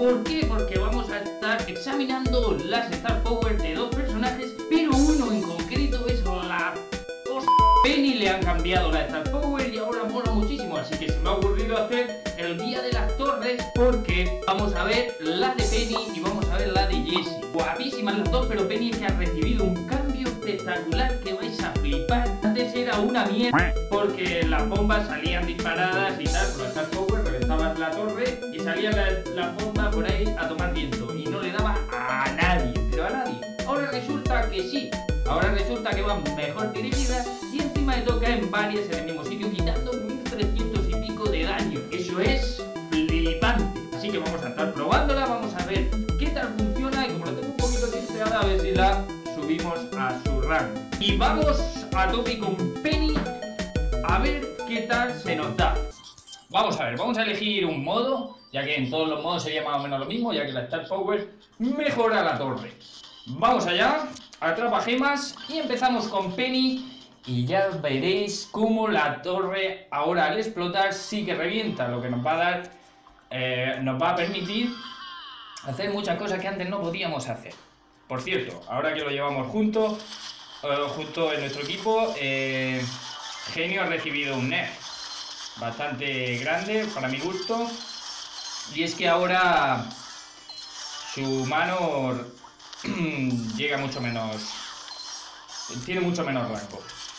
¿Por qué? Porque vamos a estar examinando las Star Power de dos personajes, pero uno en concreto es la Penny. Le han cambiado la Star Power y ahora mola muchísimo, así que se me ha ocurrido hacer el día de las torres, porque vamos a ver la de Penny y vamos a ver la de Jessie. Guapísimas las dos, pero Penny se ha recibido un cambio espectacular que vais a flipar. Antes era una mierda porque las bombas salían disparadas y tal, con la Star Power reventabas la torre y salía la bomba por ahí a tomar viento y no le daba a nadie, pero a nadie. Ahora resulta que sí, ahora resulta que van mejor dirigidas y encima de todo caen varias en el mismo sitio, quitando 1300 y pico de daño. Eso es flipante. Así que vamos a estar probándola, vamos a ver qué tal funciona y como lo tengo un poquito testeada, a ver si la subimos a su rango. Y vamos a tope con Penny, a ver qué tal se nos da. Vamos a ver, vamos a elegir un modo, ya que en todos los modos sería más o menos lo mismo, ya que la Star Power mejora la torre. Vamos allá, atrapa gemas y empezamos con Penny. Y ya veréis cómo la torre ahora al explotar sí que revienta, lo que nos va a dar, nos va a permitir hacer muchas cosas que antes no podíamos hacer. Por cierto, ahora que lo llevamos junto en nuestro equipo, Genio ha recibido un nerf bastante grande para mi gusto, y es que ahora su mano llega mucho menos, tiene mucho menos rango.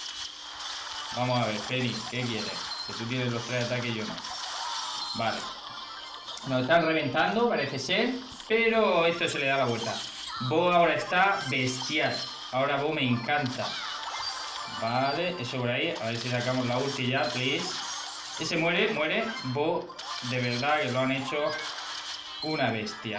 Vamos a ver, Penny, ¿qué quieres? Que tú tienes los 3 ataques y yo no. Vale. Nos están reventando, parece ser, pero esto se le da la vuelta. Bo ahora está bestial. Ahora Bo me encanta. Vale, eso por ahí. A ver si sacamos la ulti ya, please. Ese muere. Bo, de verdad que lo han hecho una bestia.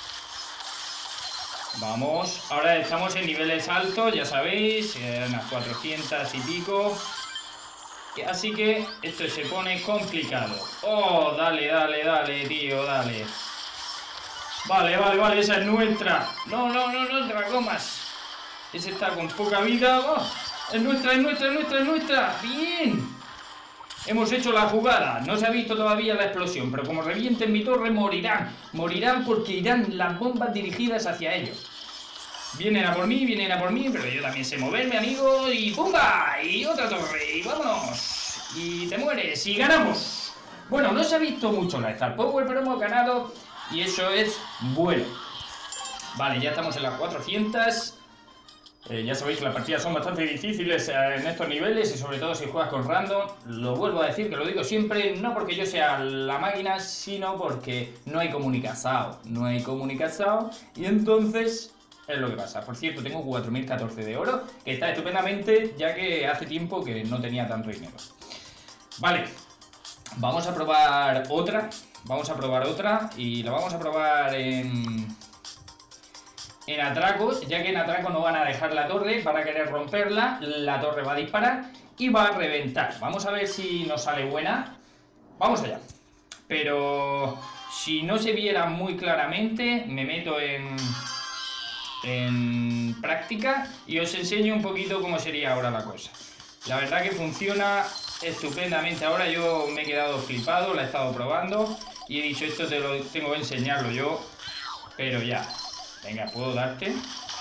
Vamos. Ahora estamos en niveles altos, ya sabéis. Unas 400 y pico. Así que esto se pone complicado. Oh, dale, tío, dale. Vale, esa es nuestra. No, Dragomas. Ese está con poca vida. Oh, es nuestra. Bien. Hemos hecho la jugada. No se ha visto todavía la explosión, pero como revienten mi torre morirán. Morirán porque irán las bombas dirigidas hacia ellos. Vienen a por mí, pero yo también sé moverme, amigo. Y ¡pumba! Y otra torre, y vámonos. Y te mueres, y ganamos. Bueno, no se ha visto mucho la Star Power, pero hemos ganado, y eso es bueno. Vale, ya estamos en las 400. Ya sabéis que las partidas son bastante difíciles en estos niveles, y sobre todo si juegas con random. Lo vuelvo a decir, que lo digo siempre, no porque yo sea la máquina, sino porque no hay comunicación. Y entonces es lo que pasa. Por cierto, tengo 4014 de oro, que está estupendamente, ya que hace tiempo que no tenía tanto dinero. Vale, vamos a probar otra. Y la vamos a probar en atracos, ya que en atracos no van a dejar la torre, van a querer romperla, la torre va a disparar y va a reventar. Vamos a ver si nos sale buena. Vamos allá. Pero si no se viera muy claramente, me meto en práctica y os enseño un poquito cómo sería ahora la cosa. La verdad que funciona estupendamente. Ahora yo me he quedado flipado, la he estado probando y he dicho, esto tengo que enseñarlo yo, pero ya. Venga, ¿puedo darte?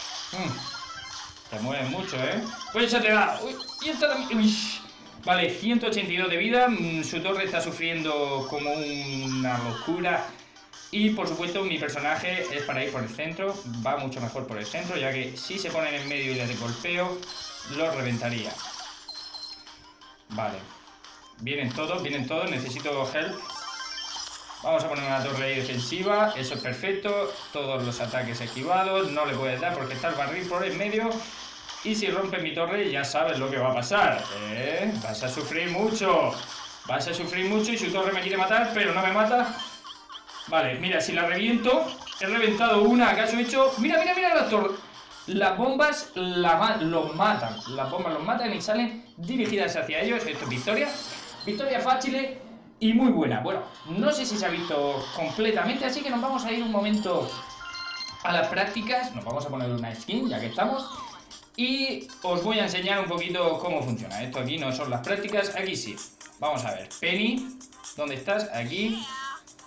Te mueves mucho, ¿eh? Pues ya te da. Uy, y esta también. Uy. Vale, 182 de vida. Su torre está sufriendo como una locura. Y por supuesto mi personaje es para ir por el centro. Va mucho mejor por el centro, ya que si se ponen en medio y les golpeo, los reventaría. Vale. Vienen todos, necesito help. Vamos a poner una torre ahí defensiva. Eso es perfecto. Todos los ataques esquivados. No le puedes dar porque está el barril por en medio. Y si rompe mi torre ya sabes lo que va a pasar. Vas a sufrir mucho. Y su torre me quiere matar, pero no me mata. Vale, mira, si la reviento. He reventado una. ¿Acaso he hecho? Mira la torre. Las bombas los matan. Las bombas los matan y salen dirigidas hacia ellos. Esto es victoria. Victoria fácil y muy buena. Bueno, no sé si se ha visto completamente, así que nos vamos a ir un momento a las prácticas. Nos vamos a poner una skin, ya que estamos. Y os voy a enseñar un poquito cómo funciona. Esto aquí no son las prácticas, aquí sí. Vamos a ver. Penny, ¿dónde estás? Aquí.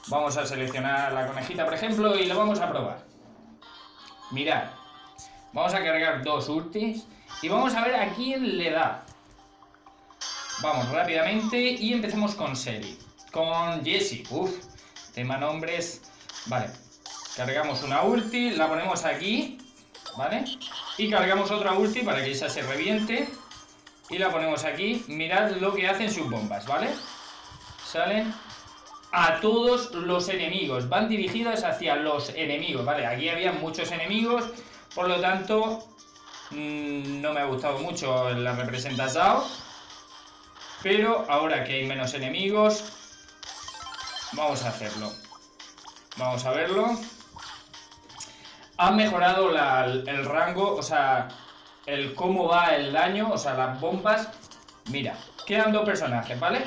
Vamos a seleccionar la conejita, por ejemplo, y lo vamos a probar. Mirad. Vamos a cargar 2 ultis y vamos a ver a quién le da. Vamos rápidamente y empecemos con Shelly. Con Jessie. Uf, tema nombres. Vale. Cargamos una ulti, la ponemos aquí, ¿vale? Y cargamos otra ulti para que esa se reviente. Y la ponemos aquí. Mirad lo que hacen sus bombas, ¿vale? Salen a todos los enemigos. Van dirigidas hacia los enemigos, ¿vale? Aquí había muchos enemigos, por lo tanto no me ha gustado mucho la representación. Pero ahora que hay menos enemigos, vamos a hacerlo. Vamos a verlo. Han mejorado el rango, o sea, el cómo va el daño, o sea, las bombas. Mira, quedan 2 personajes, ¿vale?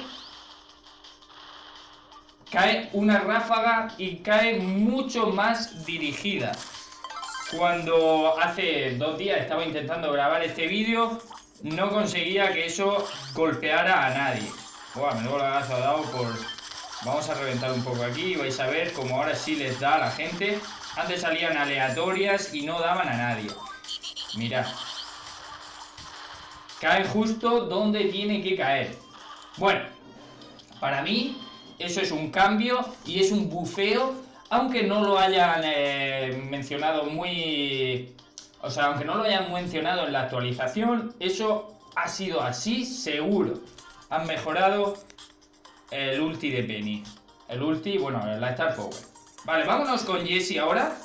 Cae una ráfaga y cae mucho más dirigida. Cuando hace 2 días estaba intentando grabar este vídeo, no conseguía que eso golpeara a nadie. Buah, menudo lagazo ha dado por... Vamos a reventar un poco aquí y vais a ver cómo ahora sí les da a la gente. Antes salían aleatorias y no daban a nadie. Mirad. Cae justo donde tiene que caer. Bueno, para mí eso es un cambio y es un bufeo, aunque no lo hayan mencionado muy... O sea, aunque no lo hayan mencionado en la actualización, eso ha sido así seguro. Han mejorado el ulti de Penny. El ulti, bueno, la Star Power. Vale, vámonos con Jessie ahora.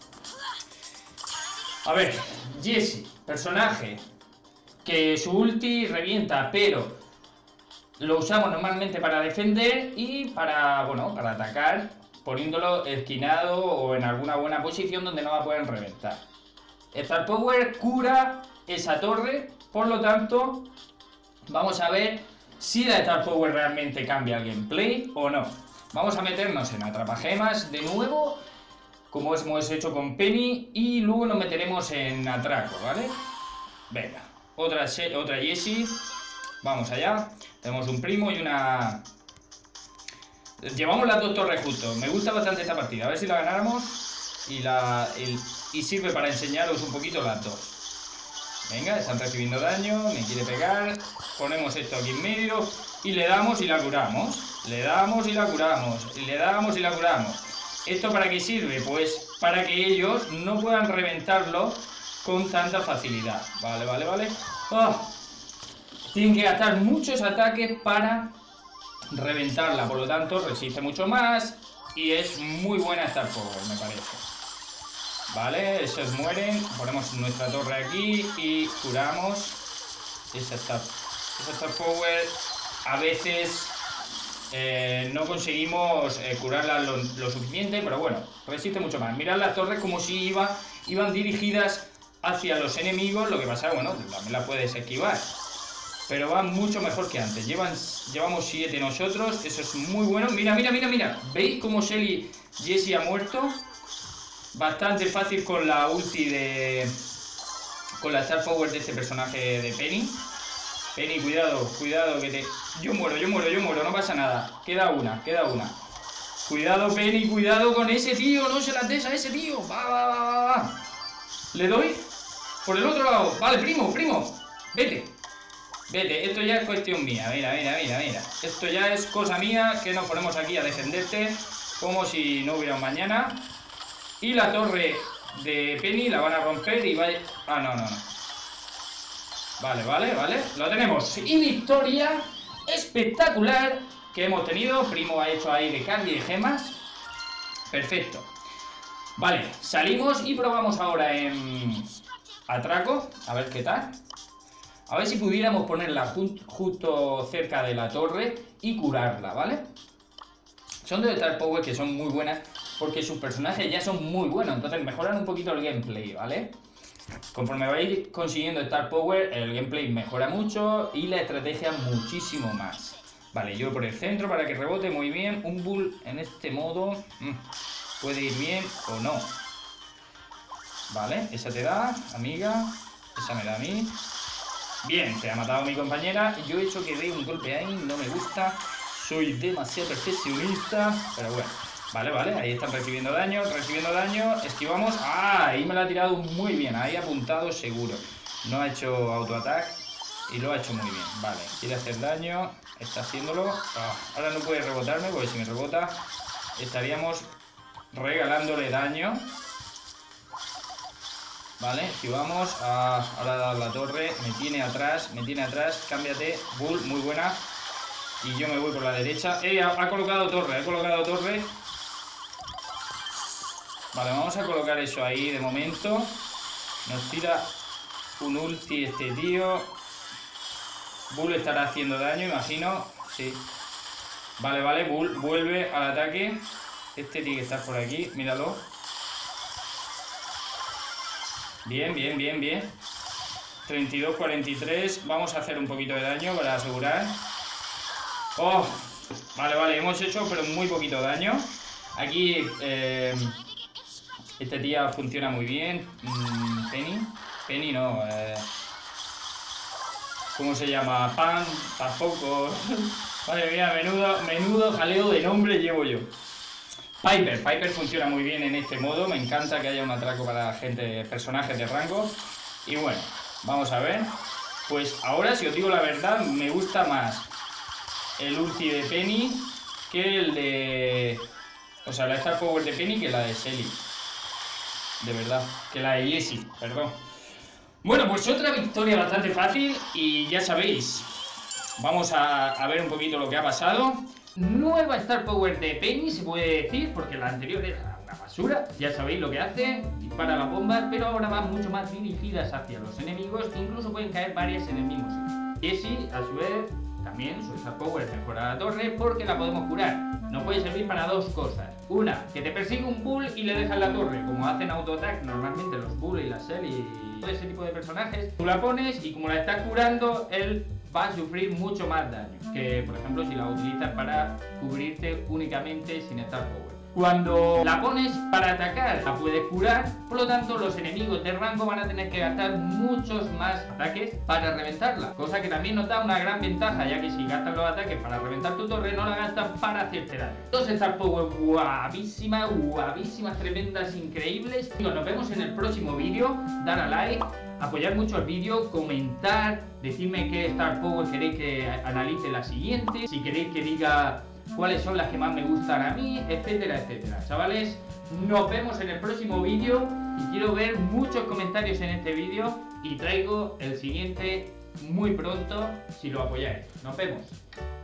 A ver, Jessie, personaje que su ulti revienta, pero lo usamos normalmente para defender y para, bueno, para atacar, poniéndolo esquinado o en alguna buena posición donde no la pueden reventar. Star Power cura esa torre, por lo tanto, vamos a ver si la Star Power realmente cambia el gameplay o no. Vamos a meternos en Atrapagemas de nuevo, como hemos hecho con Penny, y luego nos meteremos en Atraco, ¿vale? Venga, otra Jessie. Vamos allá. Tenemos un primo y una... Llevamos las 2 torres justo. Me gusta bastante esta partida. A ver si la ganáramos. Y sirve para enseñaros un poquito las 2. Venga, están recibiendo daño. Me quiere pegar. Ponemos esto aquí en medio. Y le damos y la curamos. Le damos y la curamos. Y le damos y la curamos. ¿Esto para qué sirve? Pues para que ellos no puedan reventarlo con tanta facilidad. Vale, vale, vale. ¡Oh! Tienen que gastar muchos ataques para reventarla, por lo tanto resiste mucho más y es muy buena Star Power, me parece. Vale, esos mueren, ponemos nuestra torre aquí y curamos. Esa Star Power a veces no conseguimos curarla lo suficiente, pero bueno, resiste mucho más. Mirad las torres como si iban dirigidas hacia los enemigos, lo que pasa, bueno, también la puedes esquivar. Pero van mucho mejor que antes. Llevamos 7 nosotros. Eso es muy bueno. Mira, mira, mira, mira. ¿Veis cómo Jessie ha muerto? Bastante fácil con la ulti de... Con la Star Power de este personaje de Penny. Penny, cuidado, cuidado que te... Yo muero, no pasa nada. Queda una. Cuidado, Penny, cuidado con ese tío. No se la des a ese tío. Va. ¿Le doy? Por el otro lado. Vale, primo. Vete, esto ya es cuestión mía. Mira. Esto ya es cosa mía, que nos ponemos aquí a defenderte como si no hubiera un mañana. Y la torre de Penny la van a romper y vaya... Ah, no. Vale. Lo tenemos. Y victoria espectacular que hemos tenido. Primo ha hecho ahí de candy de gemas. Perfecto. Vale, salimos y probamos ahora en Atraco. A ver qué tal. A ver si pudiéramos ponerla justo cerca de la torre y curarla, ¿vale? Son de Star Power que son muy buenas porque sus personajes ya son muy buenos, entonces mejoran un poquito el gameplay, ¿vale? Conforme vais consiguiendo Star Power, el gameplay mejora mucho y la estrategia muchísimo más. Vale, yo por el centro para que rebote muy bien. Un bull en este modo puede ir bien o no. Vale, esa te da, amiga. Esa me da a mí. Bien, te ha matado mi compañera. Yo he hecho que dé un golpe ahí, no me gusta. Soy demasiado perfeccionista, pero bueno. Vale, vale, ahí están recibiendo daño, esquivamos. ¡Ah! Ahí me lo ha tirado muy bien, ahí apuntado seguro. No ha hecho autoataque y lo ha hecho muy bien. Vale, quiere hacer daño, está haciéndolo. Ahora no puede rebotarme porque si me rebota estaríamos regalándole daño. Vale, esquivamos. Ahora ha dado la torre, me tiene atrás, cámbiate. Bull, muy buena. Y yo me voy por la derecha. Ha colocado torre, Vale, vamos a colocar eso ahí de momento. Nos tira un ulti este tío. Bull estará haciendo daño, imagino. Sí. Vale, vale, Bull vuelve al ataque. Este tiene que estar por aquí, míralo. Bien, bien, bien, bien. 32-43. Vamos a hacer un poquito de daño para asegurar. Oh, vale, vale, hemos hecho pero muy poquito daño. Aquí este tía funciona muy bien. Penny no. ¿Cómo se llama? Pan, tampoco. Madre mía, menudo jaleo de nombre llevo yo. Piper funciona muy bien en este modo. Me encanta que haya un atraco para personajes de rango. Y bueno, vamos a ver. Pues ahora, si os digo la verdad, me gusta más el ulti de Penny que el de... O sea, la Star Power de Penny que la de Shelly. De verdad, que la de Jessie, perdón. Bueno, pues otra victoria bastante fácil y ya sabéis. Vamos a ver un poquito lo que ha pasado. Nueva Star Power de Penny, se puede decir, porque la anterior era una basura. Ya sabéis lo que hace, dispara las bombas, pero ahora van mucho más dirigidas hacia los enemigos. Incluso pueden caer varias en el mismo sitio. Jessie, a su vez, también su Star Power mejora la torre porque la podemos curar. Nos puede servir para dos cosas. Una, que te persigue un Bull y le dejas la torre, como hacen autoataque normalmente los Bull y la Shelly y todo ese tipo de personajes. Tú la pones y como la estás curando, él va a sufrir mucho más daño que, por ejemplo, si la utilizas para cubrirte únicamente sin Star Power. Cuando la pones para atacar, la puedes curar, por lo tanto los enemigos de rango van a tener que gastar muchos más ataques para reventarla, cosa que también nos da una gran ventaja, ya que si gastas los ataques para reventar tu torre, no la gastas para hacerte daño. Dos Star Power guapísimas, tremendas, increíbles. Nos vemos en el próximo vídeo. Dar a like, apoyar mucho el vídeo, comentar, decirme qué Star Power queréis que analice la siguiente, si queréis que diga cuáles son las que más me gustan a mí, etcétera, etcétera. Chavales, nos vemos en el próximo vídeo y quiero ver muchos comentarios en este vídeo y traigo el siguiente muy pronto si lo apoyáis. Nos vemos.